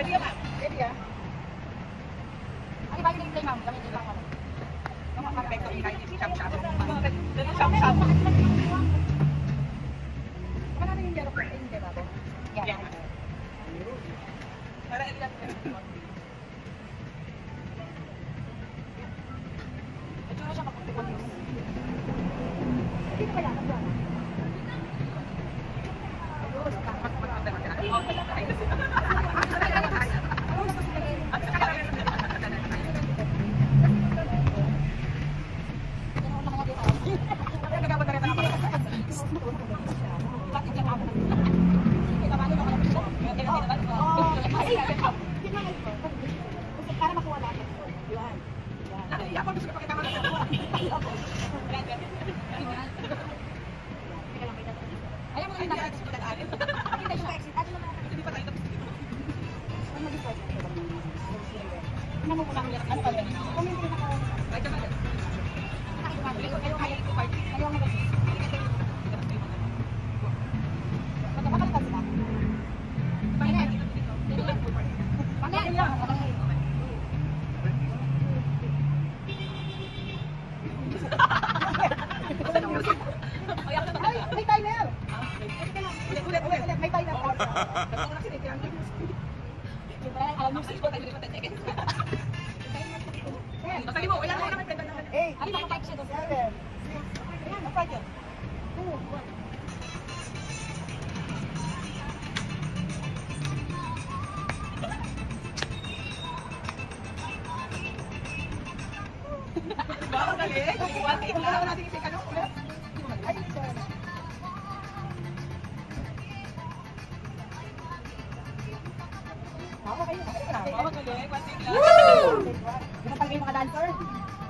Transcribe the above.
Ready ya, Ma'am? Ready ya? Ay, bagay na yung ma'am. Kami din lang. Mga perfecto yung kahit isip-sap-sap. Sap-sap. Baka natin yung yellow plate, hindi ba? Yan. Para ilan ka. Ito na siya kapag-upon. Hindi pa yan. Para makuha natin. Yan. Ay, ako gusto ko pakita mo na ito. Ayaw mo Ay, na hindi ako dadaanin. Pakita yung exit. Ano naman? Hindi pa tayo tapos dito. Ano mag-start? Ano mo lang yan? Ano pa rin? Kung hindi na ako. Right ka ba? Ayaw mo ba? Magkakalitan sila. Mamaya lang. Ay, may timer! Ulit. May timer. Alam mo, sige. Sabi mo, wala mo naman pwede naman. Ano ba kapag siya doon? 7, 6, ayan, apart yun. 2, 1. Baka galing. Wala natin isip ano. Ay, sorry. Bawa kayo. Woo! Di ba talaga yung mga dancer?